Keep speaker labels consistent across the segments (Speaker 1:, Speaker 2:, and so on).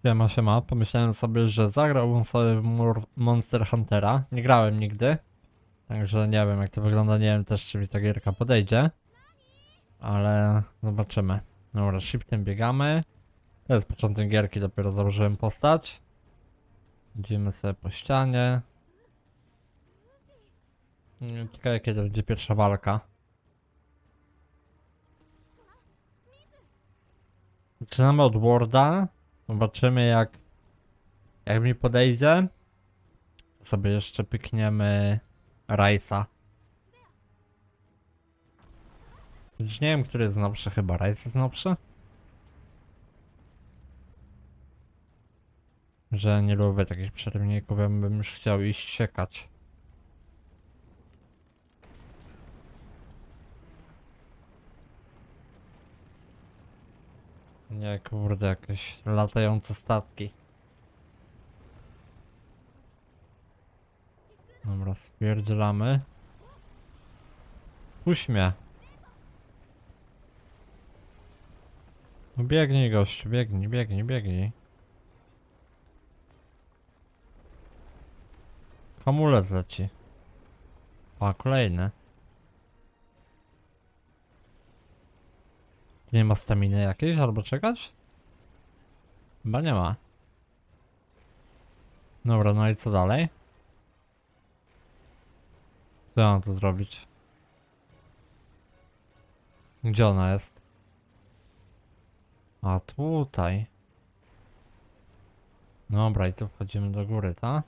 Speaker 1: Siema. Pomyślałem sobie, że zagrałbym sobie w Monster Huntera. Nie grałem nigdy. Także nie wiem jak to wygląda, nie wiem też czy mi ta gierka podejdzie. Ale zobaczymy. Dobra, shiftem biegamy. To jest początek gierki, dopiero założyłem postać. Idziemy sobie po ścianie. Ciekawe kiedy będzie pierwsza walka. Zaczynamy od Worda. Zobaczymy jak mi podejdzie. Sobie jeszcze pykniemy Rajsa. Już nie wiem, który jest nowszy, chyba Rice jest nowszy? Że nie lubię takich przerywników, ja bym już chciał iść siekać. Nie, kurde, jakieś latające statki. Dobra, spierdzielamy. Puść mnie. No biegnij gościu, biegnij. Hamulec leci. A, kolejny. Nie ma staminy jakiejś albo czekać? Chyba nie ma. Dobra, no i co dalej? Co ja mam tu zrobić? Gdzie ona jest? A tutaj. Dobra, i tu wchodzimy do góry, tak?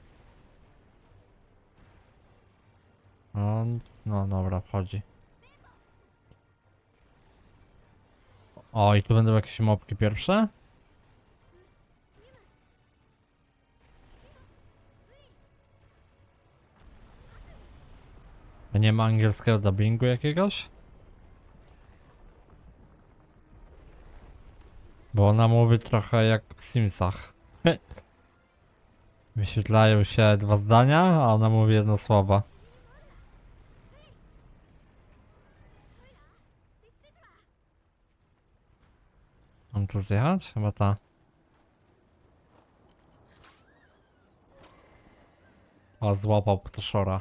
Speaker 1: No dobra, wchodzi. O, i tu będą jakieś mopki pierwsze? A nie ma angielskiego dubbingu jakiegoś? Bo ona mówi trochę jak w Simsach. Wyświetlają się dwa zdania, a ona mówi jedno słowo. Mam tu zjechać? Chyba ta. O, złapał ptaszora.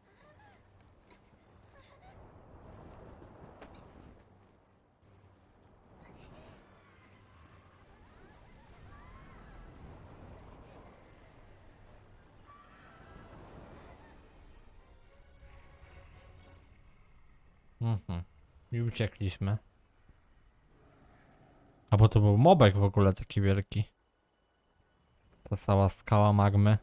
Speaker 1: I uciekliśmy. A bo to był mobek w ogóle taki wielki. Ta cała skała magmy.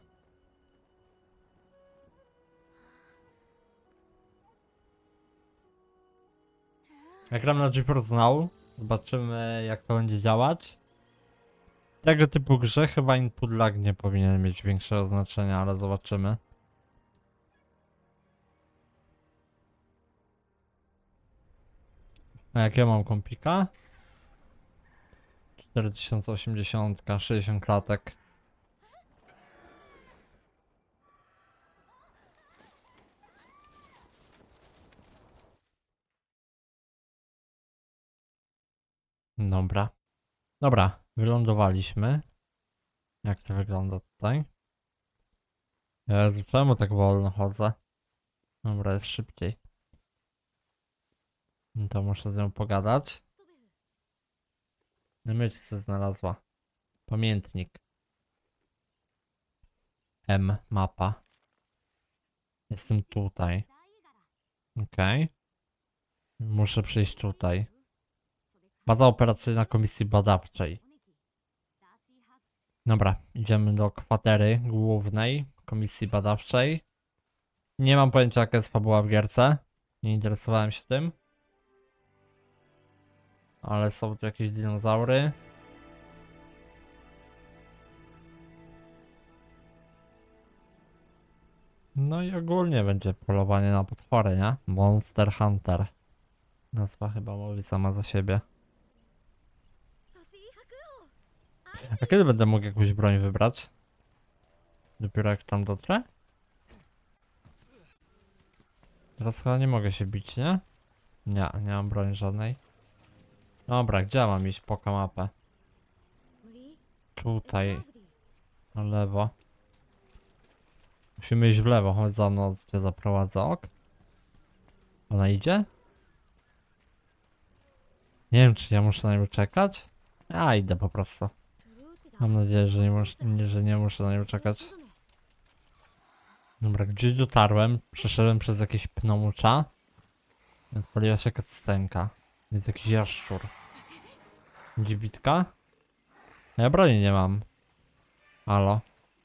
Speaker 1: Jak gram na GeForce Now, zobaczymy jak to będzie działać. Tego typu grze chyba input lag nie powinien mieć większego znaczenia, ale zobaczymy. A jak ja mam kompika? 4080, 60 klatek. Dobra. Dobra, wylądowaliśmy. Jak to wygląda tutaj? Jezu, czemu tak wolno chodzę? Dobra, jest szybciej. No to muszę z nią pogadać. No myśl co znalazła. Pamiętnik. Mapa. Jestem tutaj. Okej. Muszę przyjść tutaj. Baza operacyjna komisji badawczej. Dobra, idziemy do kwatery głównej komisji badawczej. Nie mam pojęcia jaka jest fabuła w gierce. Nie interesowałem się tym. Ale są tu jakieś dinozaury. No i ogólnie będzie polowanie na potwory, nie? Monster Hunter. Nazwa chyba mówi sama za siebie. A kiedy będę mógł jakąś broń wybrać? Dopiero jak tam dotrę? Teraz chyba nie mogę się bić, nie? Nie mam broni żadnej. Dobra, gdzie mam iść? Poka mapę. tutaj. Na lewo. Musimy iść w lewo, chodź za mną, cię zaprowadzę, ok? Ona idzie? Nie wiem, czy ja muszę na nią czekać? Ja idę po prostu. Mam nadzieję, że nie muszę na nią czekać. Dobra, gdzieś dotarłem, przeszedłem przez jakieś pnącza. Odpaliła się cutscenka. Jest jakiś jaszczur. Dzibitka? Ja broni nie mam. Halo?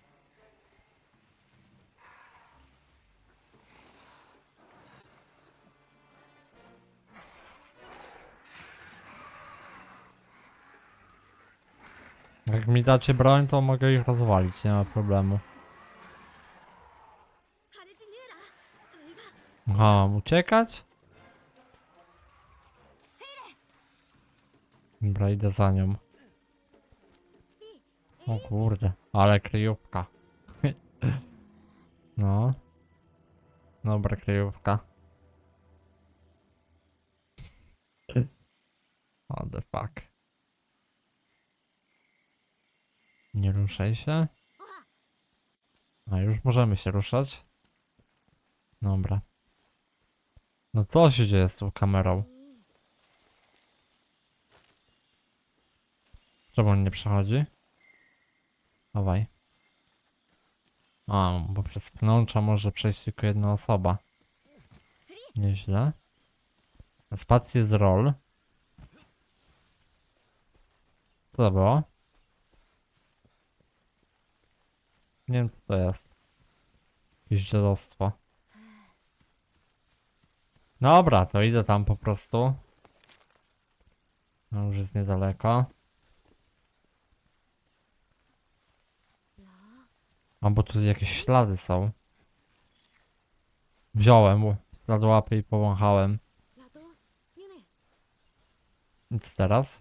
Speaker 1: Jak mi dacie broń, to mogę ich rozwalić, nie ma problemu. Aha, mam uciekać? Dobra, idę za nią. O kurde, ale kryjówka. No. Dobra kryjówka. What the fuck. Nie ruszaj się. A już możemy się ruszać. Dobra. No co się dzieje z tą kamerą? Czemu on nie przechodzi? Dawaj. A, bo przez pnącza może przejść tylko jedna osoba. Nieźle. Na spacji jest roll. Co to było? Nie wiem co to jest. Jakieś dziadostwo. Dobra, to idę tam po prostu. No już jest niedaleko. A bo tu jakieś ślady są. Wziąłem ślad łapy i powąchałem. Nic teraz?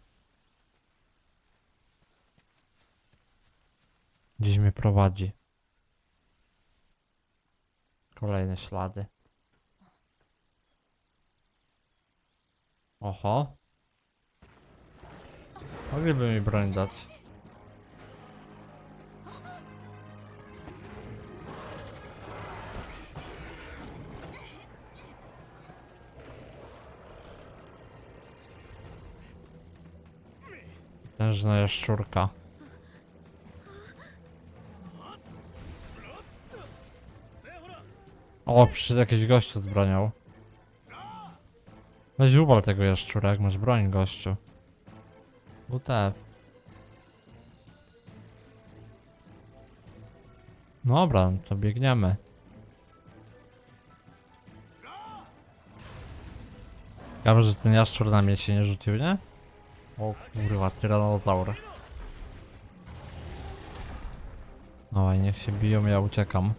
Speaker 1: Gdzieś mnie prowadzi. Kolejne ślady. Oho. Mogliby mi broń dać. Tężna jaszczurka. O, przyszedł jakiś gościu z bronią. Weź uwal tego jaszczura, jak masz broń, gościu. WTF. Dobra, no to biegniemy. Ciekawe, że ten jaszczur na mnie się nie rzucił, nie? O kurwa, tyranozaur. Dawaj, niech się biją, ja uciekam.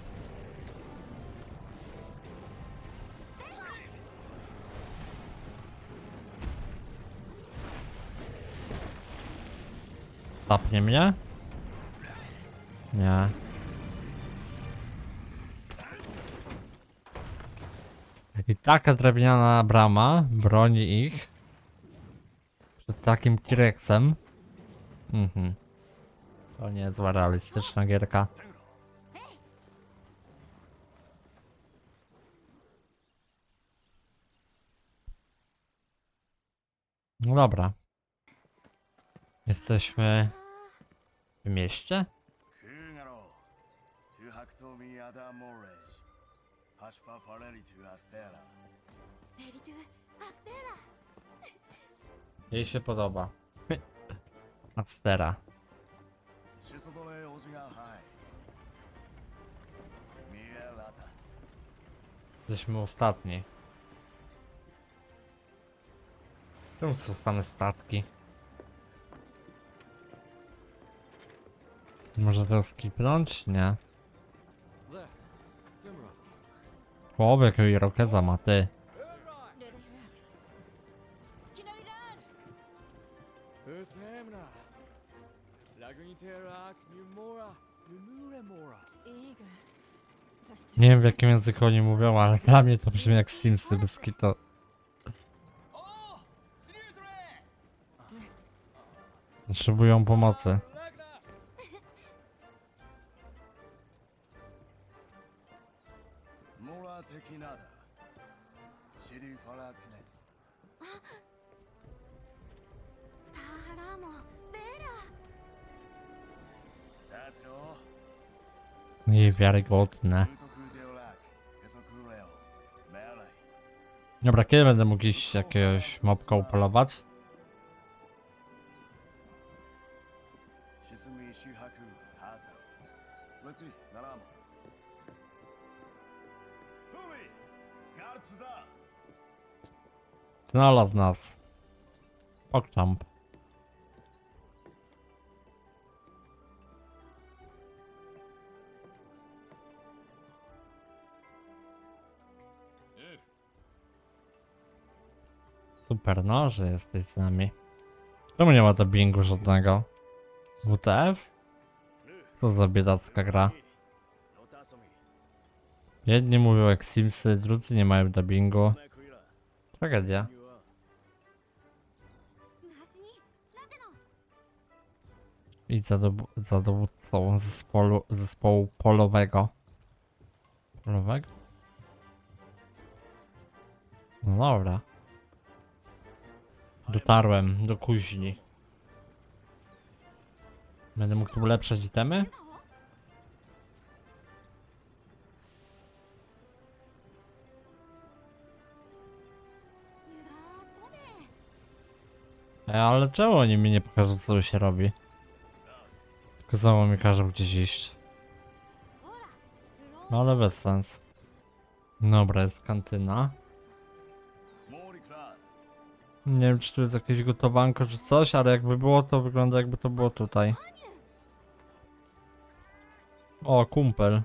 Speaker 1: Tapnie mnie? Nie. I taka drewniana brama broni ich przed takim T-Rexem. To nie jest zła realistyczna gierka. No dobra. Jesteśmy w mieście? Jej się podoba. Astera. Jesteśmy ostatni. Czemu są same statki? Może to skipnąć? Nie. Chłop, jakiego irokeza ma, ty. Nie wiem w jakim języku oni mówią, ale dla mnie to brzmi jak Simsy bez kitu. Potrzebują pomocy.
Speaker 2: モラ的なだシリファラクネス
Speaker 3: タラモベラ
Speaker 2: That's all.
Speaker 1: Niewiarygodne. Dobra, kiedy będę mógł iść jakiegoś mopka upolować? Znalazł nas. Pokczamp. Super, no, że jesteś z nami. Czemu nie ma dubbingu żadnego? WTF? Co za biedacka gra? Jedni mówią jak Simsy, drudzy nie mają dubbingu. Tragedia.
Speaker 3: 端にラテノ
Speaker 1: I za dowódcą zespołu polowego. Polowego? No dobra. Dotarłem do kuźni. Będę mógł tu ulepszać itemy? Ale czemu oni mi nie pokażą, co tu się robi? Tylko znowu mi każą gdzieś iść. No ale bez sens. Dobra, jest kantyna. Nie wiem, czy tu jest jakieś gotowanko czy coś, ale jakby było, to wygląda jakby to było tutaj. O, kumpel.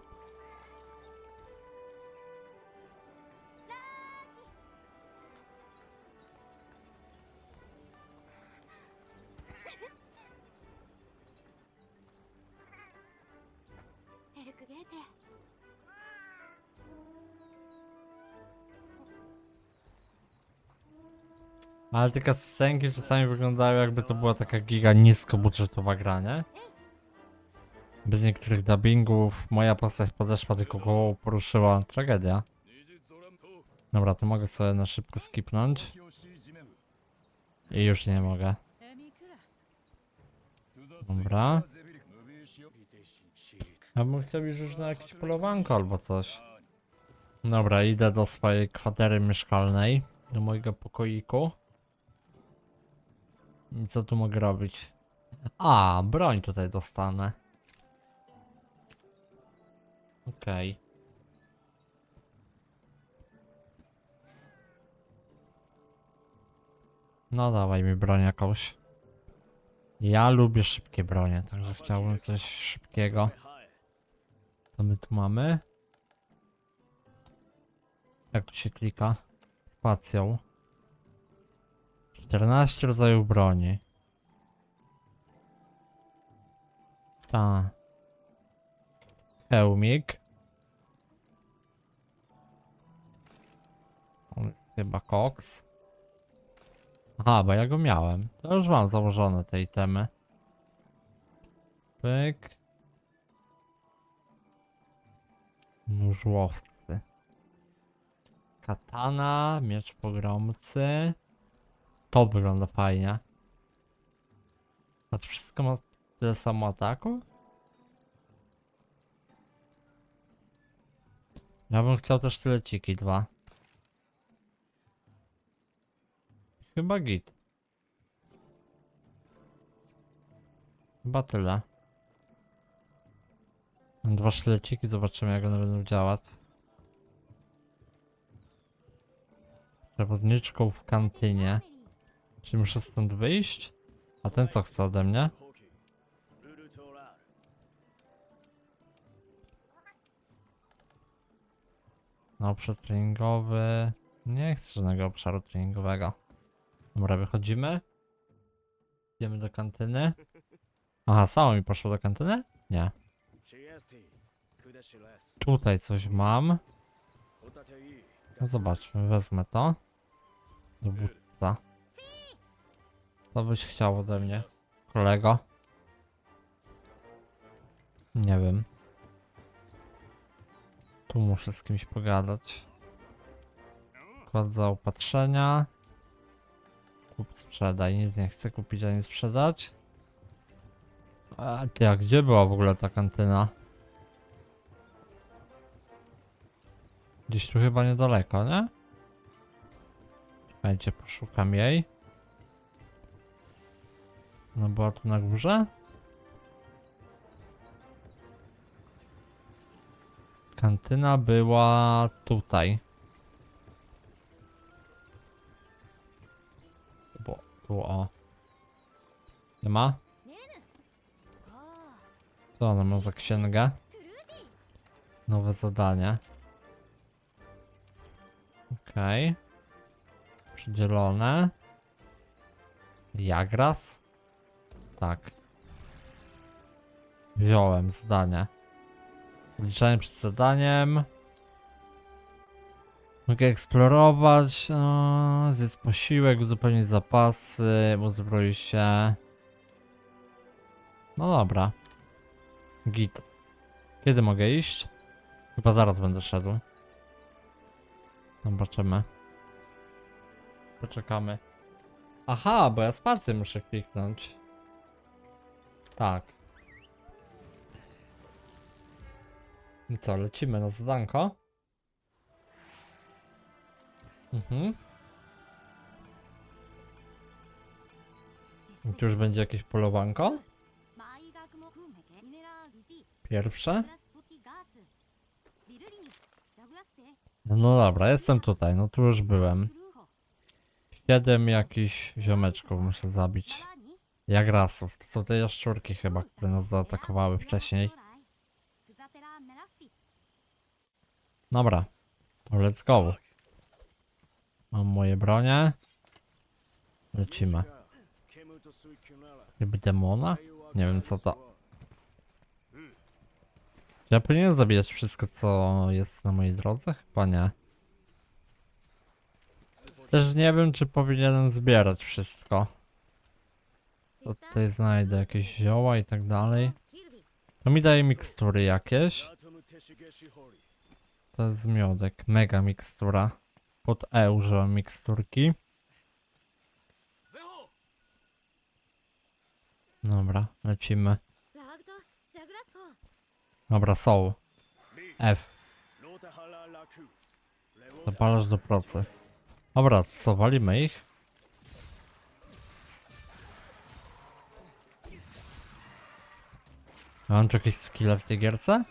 Speaker 1: Ale te cutscenki czasami wyglądają jakby to była taka giga niskobudżetowa gra, nie? Bez niektórych dubbingów, moja postać podeszła, tylko głową poruszyła. Tragedia. Dobra, to mogę sobie na szybko skipnąć. I już nie mogę. Dobra. Ja bym chciał już na jakieś polowanko albo coś. Dobra, idę do swojej kwatery mieszkalnej. Do mojego pokoiku. I co tu mogę robić? A, broń tutaj dostanę. Okej. No dawaj mi broń jakąś. Ja lubię szybkie bronie, także chciałbym coś szybkiego. Co my tu mamy? Jak tu się klika? Spacją. 14 rodzajów broni. Ta. Hełmik. On jest chyba koks. Aha, bo ja go miałem. To już mam założone te itemy. Pyk. Nóż łowcy. Katana, miecz pogromcy. To wygląda fajnie. A to wszystko ma tyle samo ataku? Ja bym chciał też tyleciki 2. Chyba git. Chyba tyle. Mam 2 sztyleciki, zobaczymy jak one będą działać. Przewodniczką w kantynie. Czy muszę stąd wyjść? A ten co chce ode mnie? No, obszar treningowy. Nie chcę żadnego obszaru treningowego. Dobra, wychodzimy. Idziemy do kantyny. Aha, samo mi poszło do kantyny? Nie. Tutaj coś mam. No zobaczmy, wezmę to. Dowódca. Co byś chciał ode mnie, kolego? Nie wiem. Tu muszę z kimś pogadać. Kład zaopatrzenia. Kup, sprzedaj. Nic nie chcę kupić ani sprzedać. A ty, a gdzie była w ogóle ta kantyna? Gdzieś tu chyba niedaleko, nie? Czekajcie, poszukam jej. No była tu na górze? Kantyna była tutaj. Bo tu o. Nie ma?
Speaker 3: ネレヌああ
Speaker 1: Co ona ma za księgę?
Speaker 3: トゥルーディ
Speaker 1: Nowe zadanie. Okej. Przydzielone. Jagras? Tak. Wziąłem zadanie. Uliczanie przed zadaniem. Mogę eksplorować. Zjedz posiłek, uzupełnić zapasy, uzbroić się. No dobra. Git. Kiedy mogę iść? Chyba zaraz będę szedł. Zobaczymy. Poczekamy. Aha, bo ja spację muszę kliknąć. Tak. I co, lecimy na zadanko? Mhm. I tu już będzie jakieś polowanko?
Speaker 3: マイガクモフンメケミネラルジ
Speaker 1: Pierwsze?
Speaker 3: プラスポキガースビルリにダグラステ
Speaker 1: No dobra, jestem tutaj, no tu już byłem.
Speaker 3: フルーホ
Speaker 1: 7 jakichś ziomeczków muszę zabić.
Speaker 3: さらに
Speaker 1: Jagrasów, to są te jaszczurki chyba, które nas zaatakowały wcześniej.
Speaker 3: フザテラメラッシ
Speaker 1: Dobra, to let's go. Mam moje bronie. Lecimy. Chyba demona? Nie wiem co to. Czy ja powinienem zabijać wszystko co jest na mojej drodze? Chyba nie. Też nie wiem czy powinienem zbierać wszystko. Co tutaj znajdę? Jakieś zioła i tak dalej.
Speaker 3: キルビ
Speaker 1: To mi daje mikstury jakieś. To jest miodek. Mega mikstura. Pod E użyłem miksturki. Dobra, lecimy.
Speaker 3: ラグトジャグラスホ
Speaker 1: Dobra, są. F. Zapalasz do pracy. Dobra, co, walimy ich? A mam tu jakieś skille w tej gierce?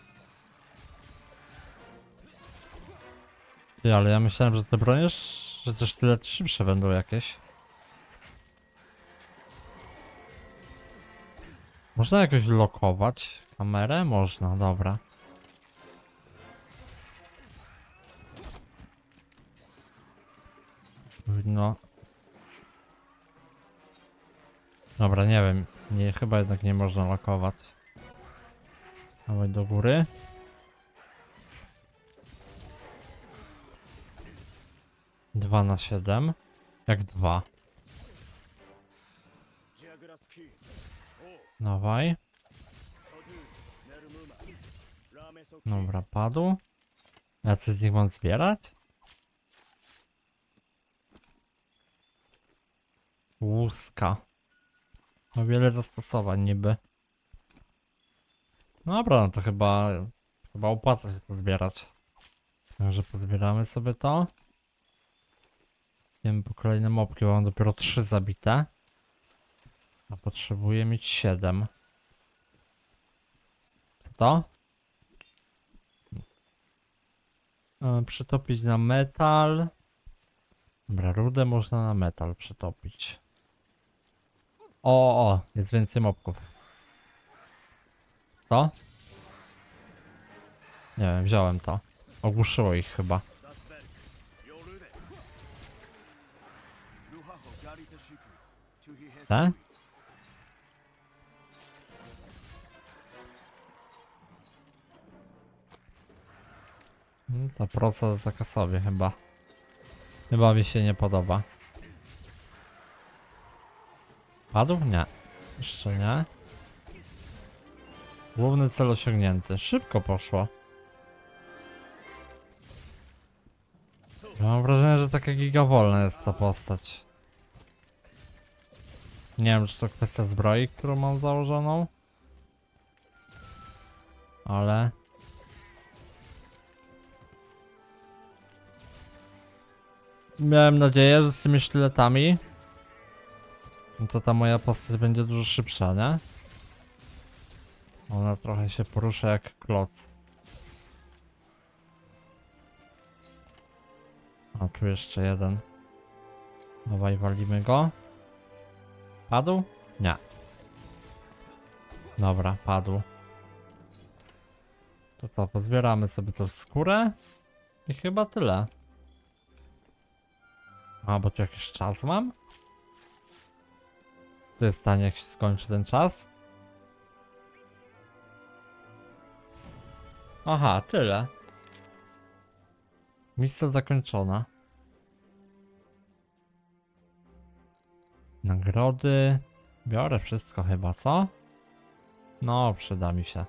Speaker 1: Ty, ale ja myślałem, że te bronie, że też tyle szybsze będą jakieś. Można jakoś lokować kamerę? Można, dobra. No. Dobra, nie wiem. Nie, chyba jednak nie można lokować. Dawaj do góry. Dwa na 7. Jak 2. Dawaj. Dobra, padł. Ja coś z nich mam zbierać? Łuska. Ma wiele zastosowań niby. Dobra, no to chyba opłaca się to zbierać. Także pozbieramy sobie to. Idziemy po kolejne mopki, bo mam dopiero 3 zabite. A potrzebuję mieć 7. Co to? Przetopić na metal. Dobra, rudę można na metal przetopić. O, jest więcej mopków. To? Nie wiem, wziąłem to. Ogłuszyło ich chyba. Te? Ta proca to taka sobie chyba. Chyba mi się nie podoba. Padł? Nie. Jeszcze nie. Główny cel osiągnięty. Szybko poszło. Mam wrażenie, że taka gigawolna jest ta postać. Nie wiem, czy to kwestia zbroi, którą mam założoną. Ale... Miałem nadzieję, że z tymi sztyletami no to ta moja postać będzie dużo szybsza, nie? Ona trochę się porusza jak kloc. A tu jeszcze jeden. Dawaj, walimy go. Padł? Nie. Dobra, padł. To co, pozbieramy sobie tą skórę i chyba tyle. A, bo tu jakiś czas mam? Co jest w stanie, jak się skończy ten czas? Aha, tyle. Misja zakończona. Nagrody. Biorę wszystko chyba, co? No, przyda mi się.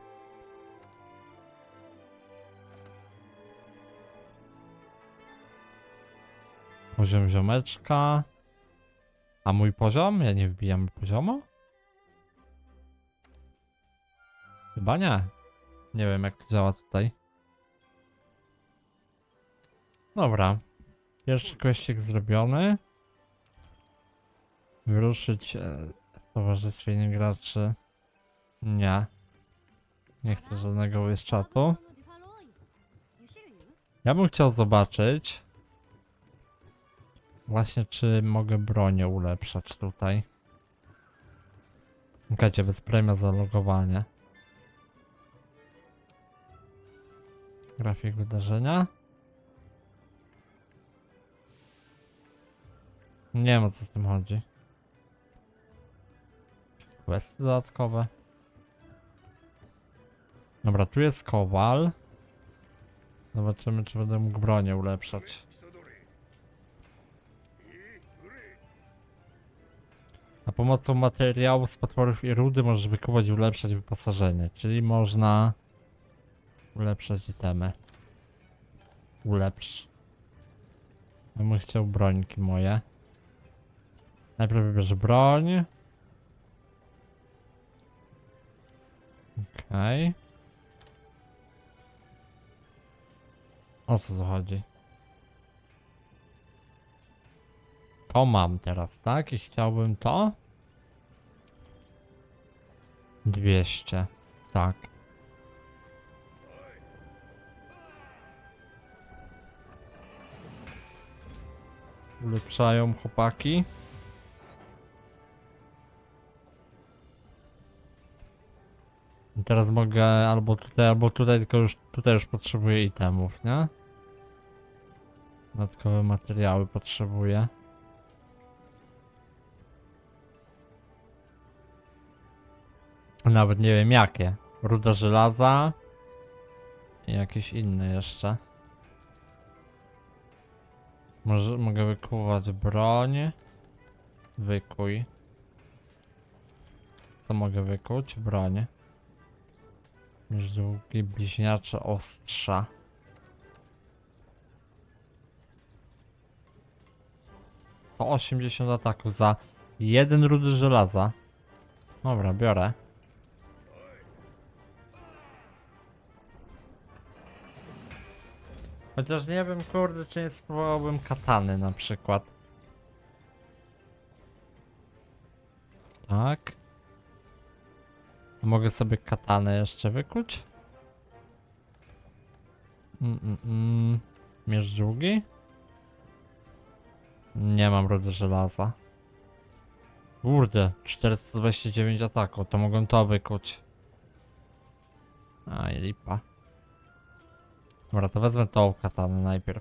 Speaker 1: Poziom ziomeczka. A mój poziom? Ja nie wbijam poziomu? Chyba nie. Nie wiem, jak to działa tutaj. Dobra. Pierwszy kwestik zrobiony. Wyruszyć w towarzystwie innych graczy. Nie. Nie chcę żadnego łyszczatu. Ja bym chciał zobaczyć właśnie, czy mogę bronię ulepszać tutaj. Czekajcie, bez premia za logowanie. Grafik wydarzenia. Nie wiem, o co z tym chodzi. Questy dodatkowe. Dobra, tu jest kowal. Zobaczymy, czy będę mógł bronię ulepszać. A pomocą materiałów z potworów i rudy możesz wykuwać i ulepszać wyposażenie. Czyli można ulepszać itemy. Ulepsz. Ja bym chciał brońki moje. Najpierw wybierz broń. Okej. O co zachodzi? To mam teraz, tak? I chciałbym to? 200. Tak. Ulepszają chłopaki. I teraz mogę albo tutaj, tylko już tutaj już potrzebuję itemów, nie? Dodatkowe materiały potrzebuję. Nawet nie wiem jakie. Ruda żelaza. I jakieś inne jeszcze. Może mogę wykuwać broń. Wykuj. Co mogę wykuć? Broń. Długi bliźniacze ostrza. To 80 ataków za jeden rudy żelaza. Dobra, biorę. Chociaż nie wiem, kurde, czy nie spróbowałbym katany na przykład. Tak. Mogę sobie katanę jeszcze wykuć? Miecz długi? Nie mam rudy żelaza. Kurde, 429 ataków, to mogłem to wykuć. Aj, lipa. Dobra, to wezmę tą katanę najpierw.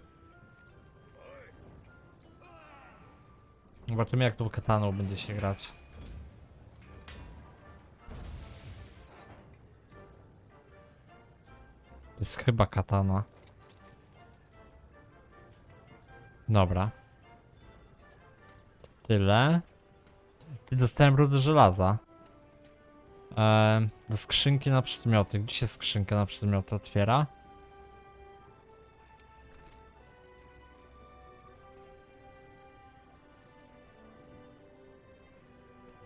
Speaker 1: Zobaczymy, jak tą kataną będzie się grać. To jest chyba katana. Dobra. Tyle. I dostałem rudy żelaza. Do skrzynki na przedmioty. Gdzie się skrzynka na przedmioty otwiera?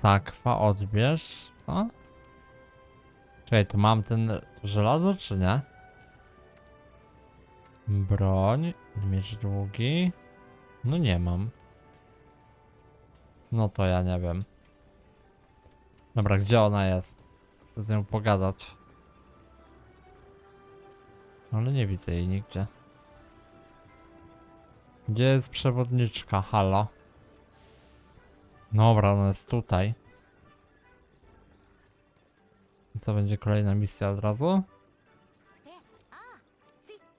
Speaker 1: Sakwa, odbierz. Co? Czekaj, tu mam ten żelazo, czy nie? Broń, miecz długi. No nie mam. No to ja nie wiem. Dobra, gdzie ona jest? Chcę z nią pogadać. Ale nie widzę jej nigdzie. Gdzie jest przewodniczka? Halo? Dobra, ona jest tutaj. I co, będzie kolejna misja od razu?
Speaker 3: でああつい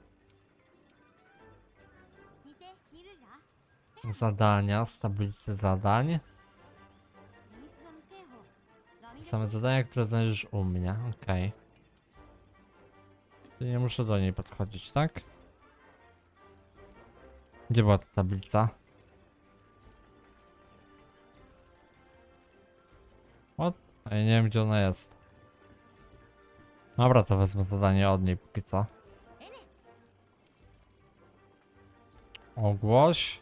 Speaker 3: 似てみるら
Speaker 1: Zadania, z tablicy zadań.
Speaker 3: ジミスダム警報ラミレ
Speaker 1: Same zadania, które znajdziesz u mnie. Okej. Czyli nie muszę do niej podchodzić, tak? Gdzie była ta tablica? O, ja nie wiem, gdzie ona jest. Dobra, to wezmę zadanie od niej póki co.
Speaker 3: エネ
Speaker 1: Ogłoś.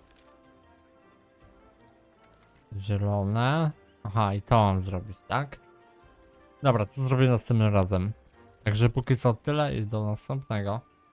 Speaker 1: Zielone. Aha, i to mam zrobić, tak? Dobra, to zrobię następnym razem. Także póki co tyle i do następnego.